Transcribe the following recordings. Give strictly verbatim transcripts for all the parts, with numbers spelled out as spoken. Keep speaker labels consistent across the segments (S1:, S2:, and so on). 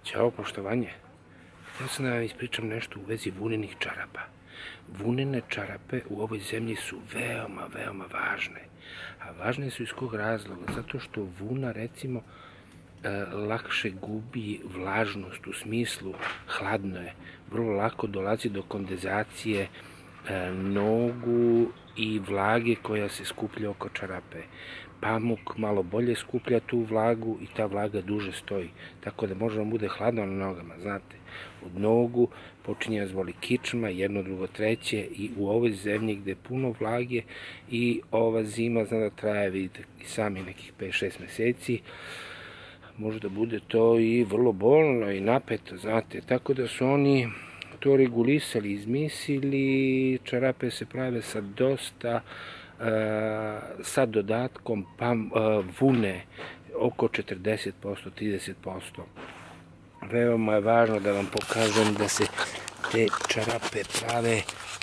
S1: Ćao, poštovanje. Htio sam da vam ispričam nešto u vezi vunenih čarapa. Vunene čarape u ovoj zemlji su veoma, veoma važne. A važne su iz kog razloga? Zato što vuna, recimo, lakše gubi vlažnost, u smislu hladno je. Vrlo lako dolazi do kondenzacije nogu i vlage koja se skuplja oko čarape. Pamuk malo bolje skuplja tu vlagu i ta vlaga duže stoji. Tako da može vam bude hladno na nogama, znate. Od nogu počinje vas boli kičma, jedno, drugo, treće, i u ovoj zemlji gde je puno vlage i ova zima zna da traje, vidite i sami, nekih pet šest meseci, može da bude to i vrlo bolno i napeto, znate. Tako da su oni to regulisali, izmislili, čarape se prave sa dosta, sa dodatkom vune, oko četrdeset posto, trideset posto. Veoma je važno da vam pokažem da se te čarape prave.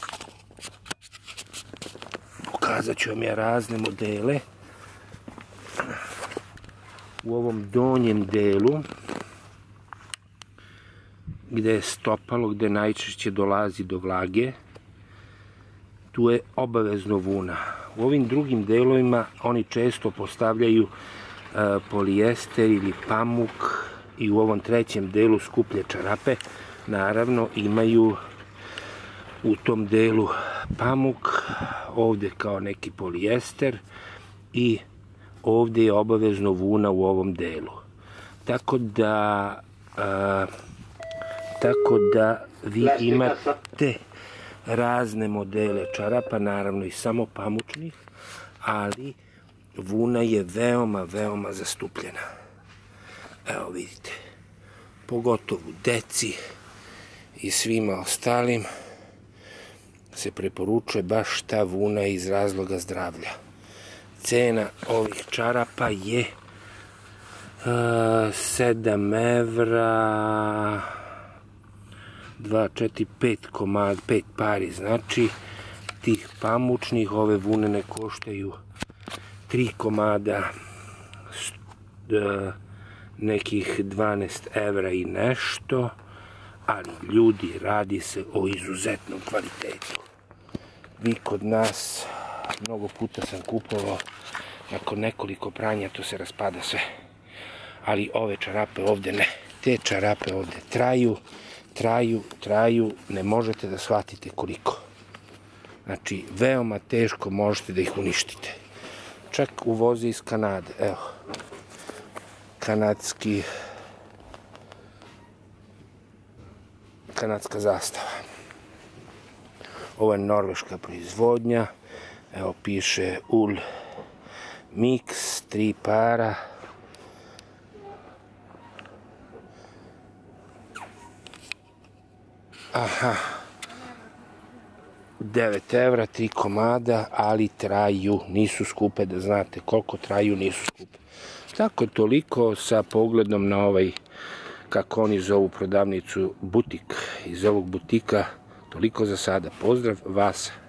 S1: Pokazat ću vam ja razne modele. U ovom donjem delu, gde je stopalo, gde najčešće dolazi do vlage, tu je obavezno vuna. U ovim drugim delovima oni često postavljaju polijester ili pamuk, i u ovom trećem delu skuplje čarape naravno imaju u tom delu pamuk, ovde kao neki polijester, i ovde je obavezno vuna u ovom delu. Tako da tako da vi imate razne modele čarapa, naravno i samo pamučnih, ali vuna je veoma, veoma zastupljena. Evo vidite, pogotovo deci i svima ostalim se preporučuje baš ta vuna iz razloga zdravlja. Cena ovih čarapa je sedam evra, dva, četiri, pet komad, pet pari, znači tih pamučnih. Ove vunene koštaju tri komada, nekih dvanaest evra i nešto, ali ljudi, radi se o izuzetnom kvalitetu. Vi kod nas, mnogo puta sam kupovao, nakon nekoliko pranja to se raspada sve, ali ove čarape ovde ne. Te čarape ovde traju, traju, traju, ne možete da shvatite koliko. Znači, veoma teško možete da ih uništite. Čak uvoze iz Kanade, evo. Kanadski, kanadska zastava. Ovo je norveška proizvodnja. Evo piše Ul Mix, tri para. Aha. devet evra, tri komada, ali traju, nisu skupe, da znate koliko traju, nisu skupe. Tako, toliko sa pogledom na ovaj, kako oni zovu prodavnicu, butik. Iz ovog butika toliko za sada. Pozdrav vas.